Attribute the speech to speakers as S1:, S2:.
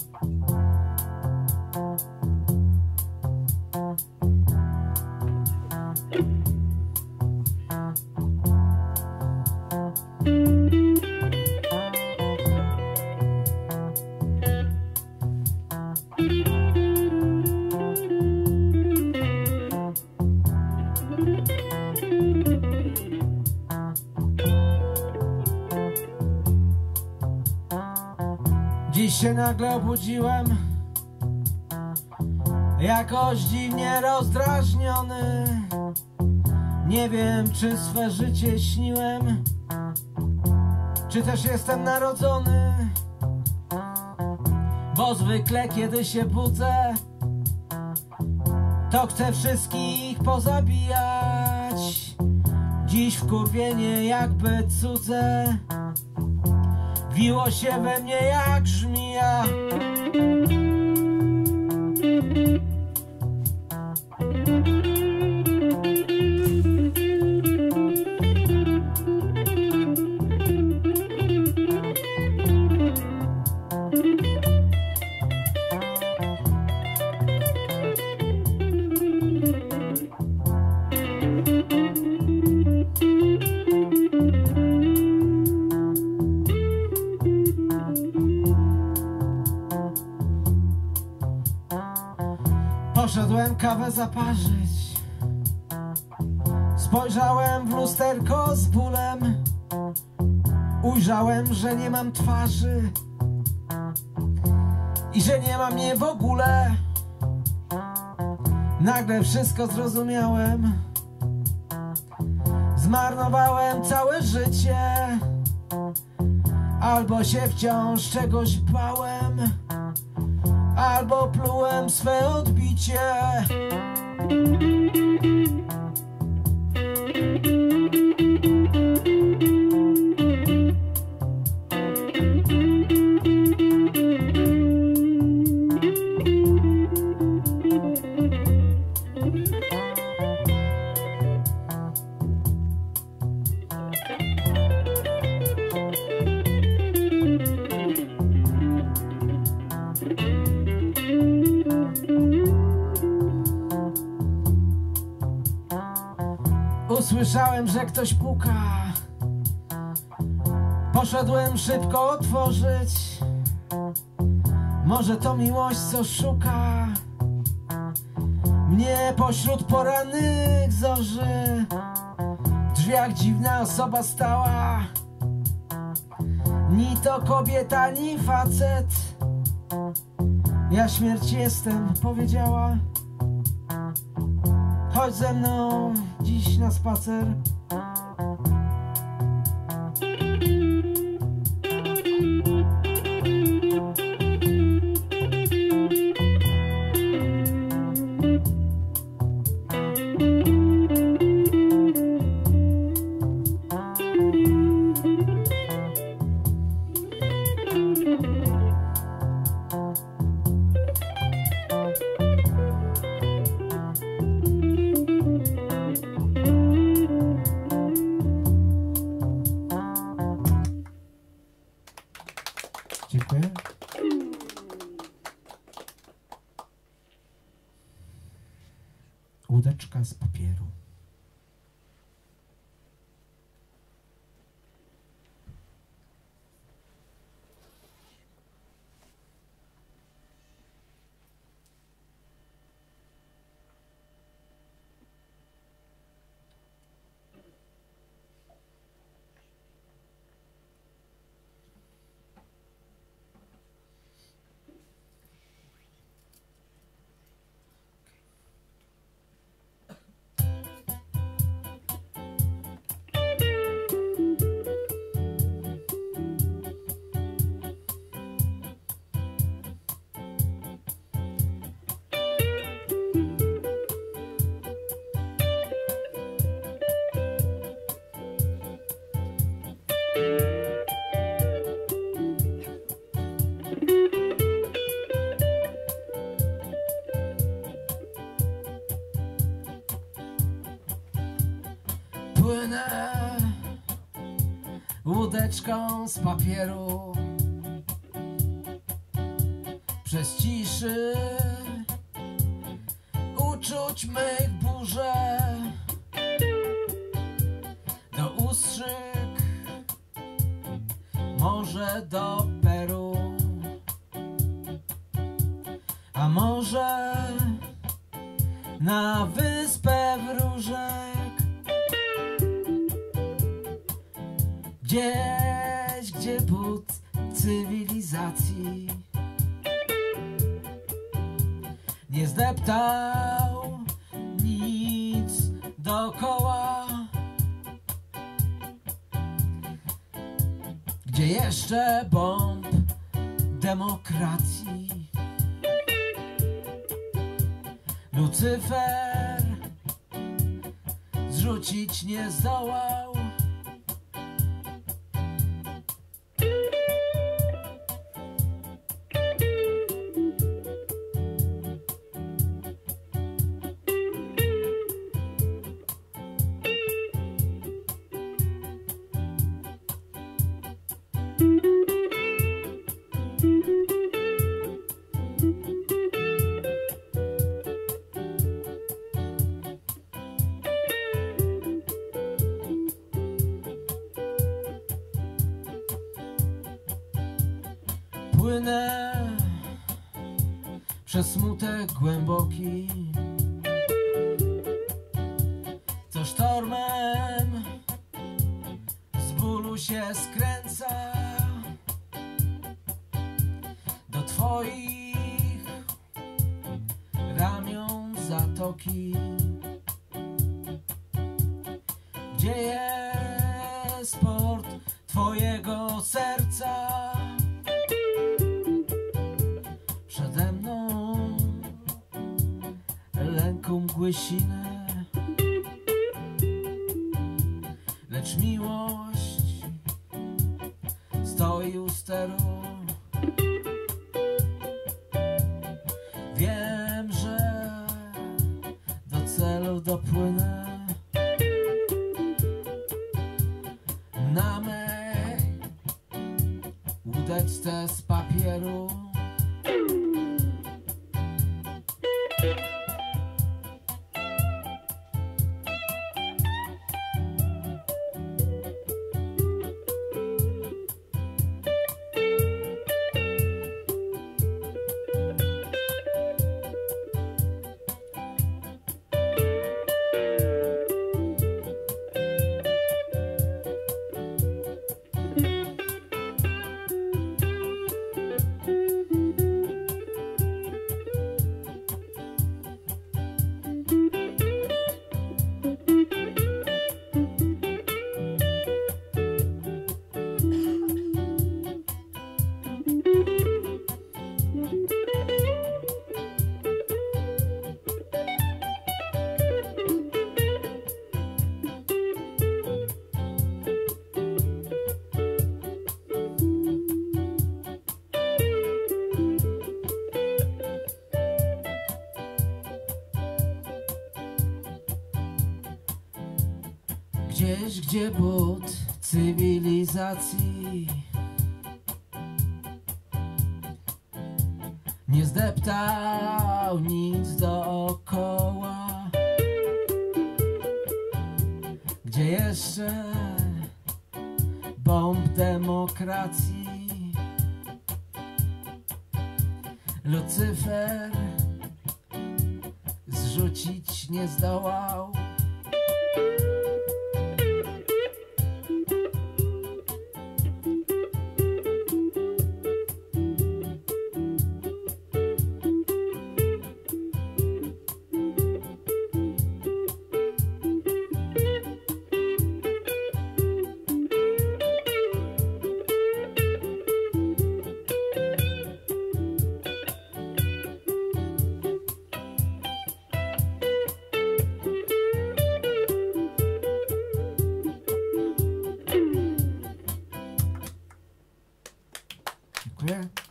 S1: Dziś się nagle obudziłem, jakoś dziwnie rozdrażniony. Nie wiem, czy swe życie śniłem, czy też jestem narodzony. Bo zwykle kiedy się budzę, to chcę wszystkich pozabijać. Dziś wkurwienie jakby cudze wiło się we mnie jak żmija. Poszedłem kawę zaparzyć, spojrzałem w lusterko z bólem, ujrzałem, że nie mam twarzy i że nie ma mnie w ogóle. Nagle wszystko zrozumiałem, zmarnowałem całe życie, albo się wciąż czegoś bałem, albo plułem swe odbicie. Usłyszałem, że ktoś puka. Poszedłem szybko otworzyć. Może to miłość, co szuka mnie pośród porannych zorzy. W drzwiach dziwna osoba stała. Ni to kobieta, ni facet. Ja śmierć jestem, powiedziała. Chodź ze mną dziś na spacer. Dziękuję. Łódeczka z papieru. Płynę łódeczką z papieru przez ciszy uczuć mych burzę, do ustrzyk, może do Peru, a może na wyspę wróżek, gdzieś, gdzie but cywilizacji nie zdeptał nic dookoła, gdzie jeszcze bomb demokracji Lucyfer zrzucić nie zdołał. Płynę przez smutek głęboki, co sztormem z bólu się skręca do twoich ramion zatoki, gdzie jest port twojego serca. Przede mną lęku mgły sine, lecz miłość stoi u steru. Wiem, że do celu dopłynę na mej łódeczce z papieru. Gdzieś, gdzie but cywilizacji nie zdeptał nic dookoła, gdzie jeszcze bomb demokracji Lucyfer zrzucić nie zdołał. Dziękuję.